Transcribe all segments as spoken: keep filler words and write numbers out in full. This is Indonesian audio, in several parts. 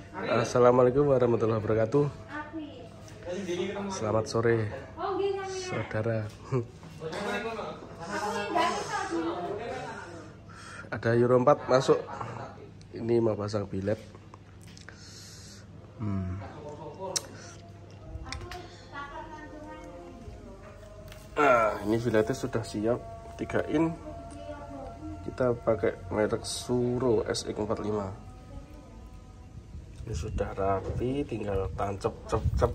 Assalamualaikum warahmatullahi wabarakatuh. Selamat sore, saudara. Ada Euro empat masuk. Ini mau pasang bilet. Hmm. Nah, ini biletnya sudah siap, tiga in. Kita pakai merek Suro S X empat puluh lima. Ini sudah rapi, tinggal tancap cep cep.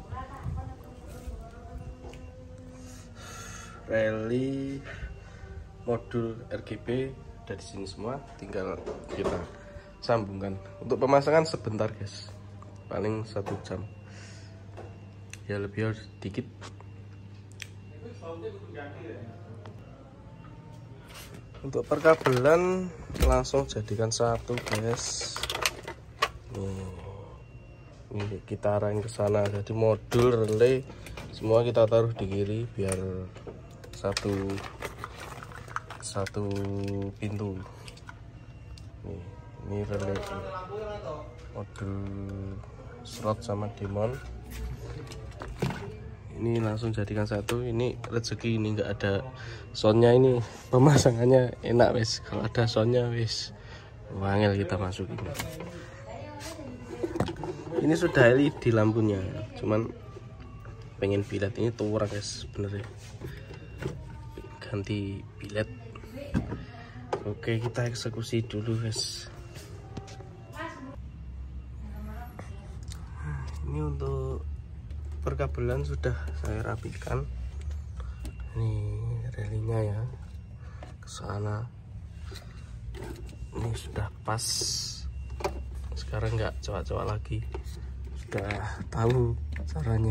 Rally modul R G B ada di sini semua, tinggal kita sambungkan. Untuk pemasangan sebentar guys, paling satu jam ya, lebih sedikit. Untuk perkabelan langsung jadikan satu guys. Nih, ini kita arahin ke sana. Jadi modul relay semua kita taruh di kiri biar satu satu pintu. Nih, ini relay modul slot sama demon. Ini langsung jadikan satu. Ini rezeki, ini enggak ada soundnya, ini pemasangannya enak wis. Kalau ada soundnya wis wangel kita masukin. Ini sudah L E D lampunya, cuman pengen bilet ini tuh orang guys, bener ya, ganti bilet. Oke, kita eksekusi dulu guys. Ini untuk perkabelan sudah saya rapikan. Ini relinya ya ke sana. Ini sudah pas. Sekarang nggak coak-coak lagi, sudah tahu caranya.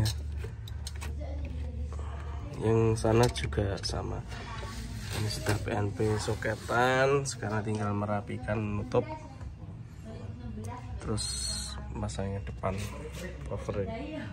Yang sana juga sama. Ini sudah P N P soketan. Sekarang tinggal merapikan, nutup, terus masangnya depan cover.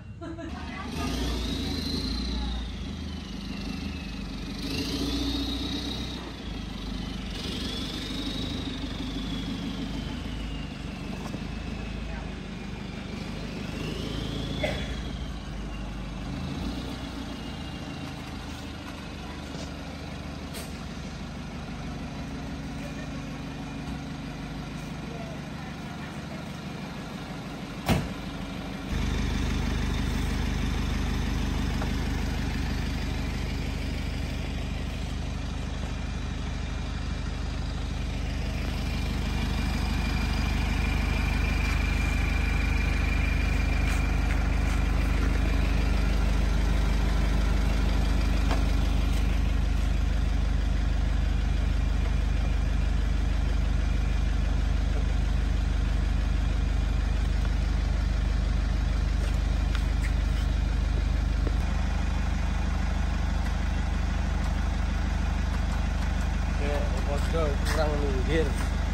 Kurang minggir.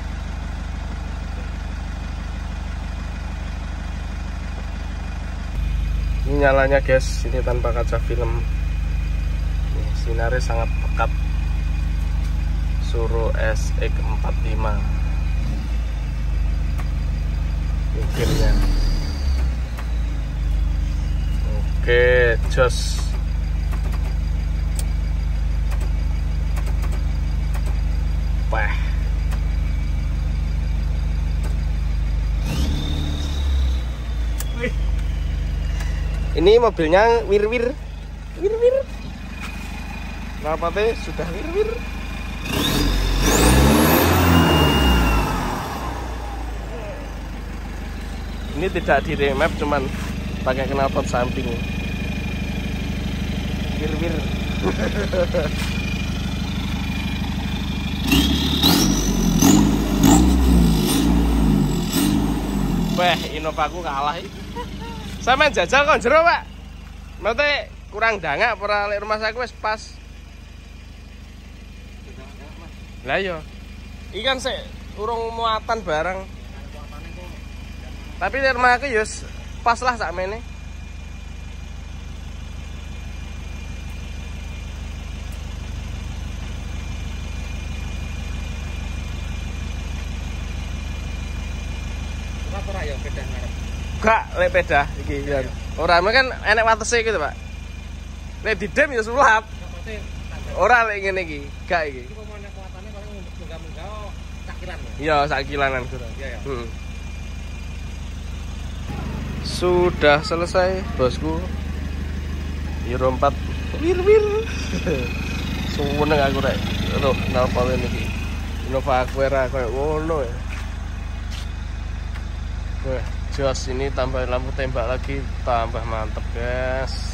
Ini nyalanya guys, ini tanpa kaca film. Nih, sinarnya sangat pekat. Suro S X empat puluh lima. Mikirnya. Oke, jos. Wah. Ini mobilnya wir-wir. Wir-wir. Knalpotnya sudah wir-wir. Ini tidak di remap, cuman pakai knalpot samping. Wir-wir. Wah, Innovaku kalah. Saya main jajal kok jero, Pak. Maksudnya kurang dangak para lek rumah saya wis pas. Lah yo. Iki kan sik urung muatan barang. Tapi di rumah aku yo pas lah sakmene. Ora ora yo. pedah ngarep. Gak lek pedah iki ya. Ora kan enek watese gitu, Pak. Lek didem ya sulap. Ora lek ngene iki, gak iki. Iki pemane kuatane paling munggah-munggah sakilan ya. Iya, sakilanan kurang. Iya ya. Hmm. Sudah selesai, bosku. Euro empat wir-wir. Seneng aku rek. Lho, napa iki? Innova Aquera kayak ngono ya. Wah, jos ini tambah lampu tembak lagi, tambah mantep, guys.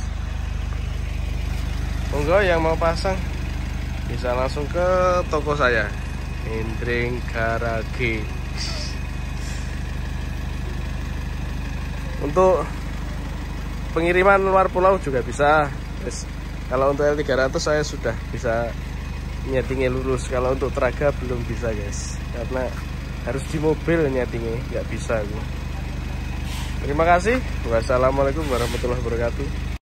Monggo yang mau pasang bisa langsung ke toko saya, Indring Garage. Untuk pengiriman luar pulau juga bisa. Yes. Kalau untuk L tiga ratus saya sudah bisa nyetingnya lurus. Kalau untuk Traga belum bisa, guys, karena harus di mobil nyetingnya, nggak bisa. Terima kasih. Wassalamualaikum warahmatullahi wabarakatuh.